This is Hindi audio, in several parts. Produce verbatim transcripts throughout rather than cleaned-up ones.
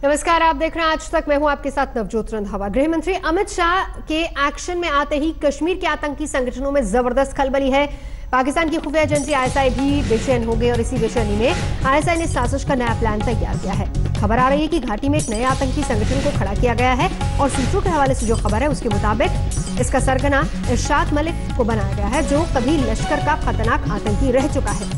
नमस्कार, आप देख रहे हैं आज तक। मैं हूं आपके साथ नवजोत रंधावा। गृह मंत्री अमित शाह के एक्शन में आते ही कश्मीर के आतंकी संगठनों में जबरदस्त खलबली है। पाकिस्तान की खुफिया एजेंसी आईएसआई भी बेचैन हो गई और इसी बेचैनी में आईएसआई ने साजिश का नया प्लान तैयार किया है। खबर आ रही है कि घाटी में एक नए आतंकी संगठन को खड़ा किया गया है और सूत्रों के हवाले से जो खबर है उसके मुताबिक इसका सरगना इरशाद मलिक को बनाया गया है, जो कभी लश्कर का खतरनाक आतंकी रह चुका है।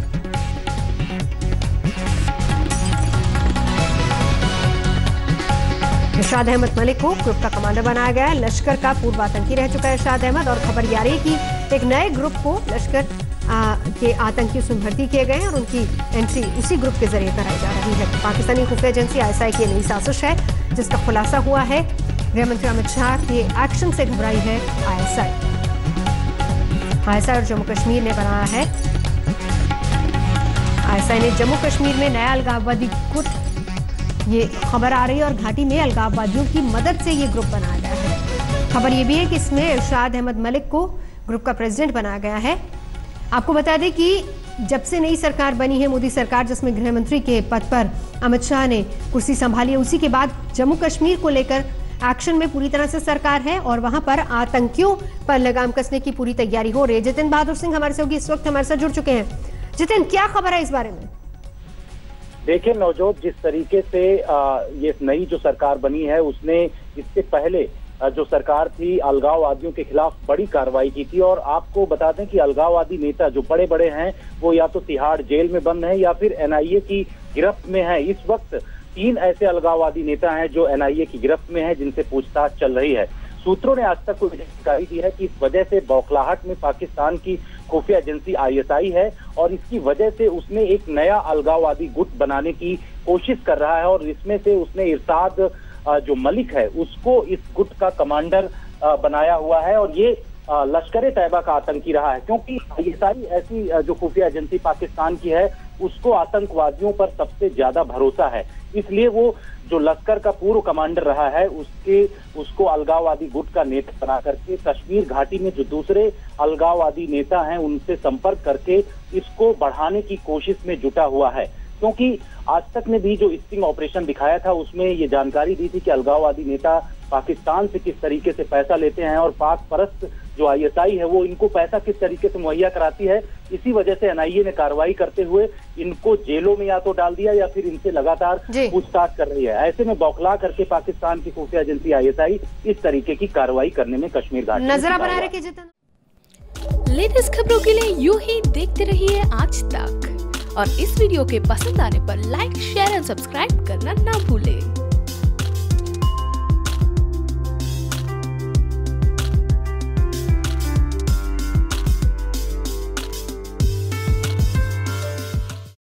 इरशाद अहमद मलिक को ग्रुप का कमांडर बनाया गया है। लश्कर का पूर्व आतंकी रह चुका है इरशाद अहमद, और खबर यह रही कि एक नए ग्रुप को लश्कर आ, के आतंकियों से भर्ती किए गए हैं और उनकी एंट्री उसी ग्रुप के जरिए कराई जा रही है। पाकिस्तानी खुफिया एजेंसी आईएसआई की नई साजिश है जिसका खुलासा हुआ है। गृह मंत्री अमित शाह के एक्शन से घबराई है आईएसआई। आईएसआई और जम्मू कश्मीर ने बनाया है आईएसआई ने जम्मू कश्मीर में नया अलगाववादी गुट, ये खबर आ रही है, और घाटी में अलगाववादियों की मदद से ये ग्रुप बनाया गया है। खबर ये भी है कि इसमें इरशाद अहमद मलिक को ग्रुप का प्रेसिडेंट बनाया गया है। आपको बता दें कि जब से नई सरकार बनी है, मोदी सरकार, जिसमें गृह मंत्री के पद पर अमित शाह ने कुर्सी संभाली है, उसी के बाद जम्मू कश्मीर को लेकर एक्शन में पूरी तरह से सरकार है और वहां पर आतंकियों पर लगाम कसने की पूरी तैयारी हो रही है। जितिन बहादुर सिंह हमारे से होगी इस वक्त हमारे साथ जुड़ चुके हैं। जितिन, क्या खबर है इस बारे में? देखिए नवजोत, जिस तरीके से आ, ये नई जो सरकार बनी है उसने इससे पहले आ, जो सरकार थी अलगाववादियों के खिलाफ बड़ी कार्रवाई की थी। और आपको बता दें कि अलगाववादी नेता जो बड़े बड़े हैं वो या तो तिहाड़ जेल में बंद हैं या फिर एनआईए की गिरफ्त में हैं। इस वक्त तीन ऐसे अलगाववादी नेता हैं जो एनआईए की गिरफ्त में हैं, जिनसे पूछताछ चल रही है। सूत्रों ने आज तक को जानकारी दी है कि इस वजह से बौखलाहट में पाकिस्तान की खुफिया एजेंसी आईएसआई है और इसकी वजह से उसने एक नया अलगाववादी गुट बनाने की कोशिश कर रहा है और इसमें से उसने इरशाद जो मलिक है उसको इस गुट का कमांडर बनाया हुआ है। और ये लश्कर तैयबा का आतंकी रहा है, क्योंकि आईएसआई ऐसी जो खुफिया एजेंसी पाकिस्तान की है उसको आतंकवादियों पर सबसे ज्यादा भरोसा है, इसलिए वो जो लश्कर का पूर्व कमांडर रहा है उसके उसको अलगाववादी गुट का नेता बना करके कश्मीर घाटी में जो दूसरे अलगाववादी नेता हैं उनसे संपर्क करके इसको बढ़ाने की कोशिश में जुटा हुआ है। क्योंकि आज तक ने भी जो स्टिंग ऑपरेशन दिखाया था उसमें ये जानकारी दी थी कि अलगाववादी नेता पाकिस्तान से किस तरीके से पैसा लेते हैं और पाक परस्त जो आईएसआई है वो इनको पैसा किस तरीके से मुहैया कराती है। इसी वजह से एनआईए ने कार्रवाई करते हुए इनको जेलों में या तो डाल दिया या फिर इनसे लगातार पूछताछ कर रही है। ऐसे में बौखला करके पाकिस्तान की खुफिया एजेंसी आईएसआई इस तरीके की कार्रवाई करने में कश्मीर घाटी नजर बना रखे। जितना लेटेस्ट खबरों के लिए यूं ही देखते रहिए आज तक, और इस वीडियो के पसंद आने पर लाइक, शेयर एंड सब्सक्राइब करना ना भूलें।